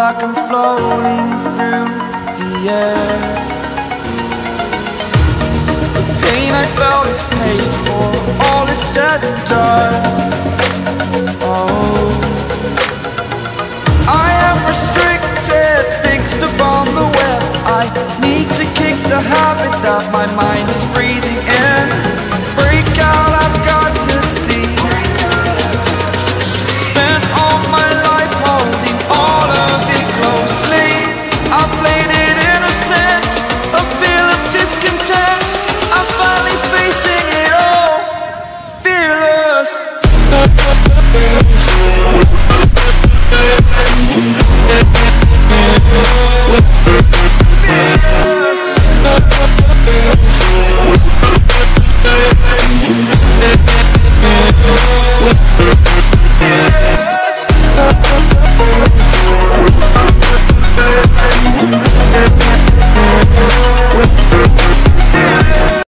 like I'm floating through the air. The pain I felt is paid for, all is said and done.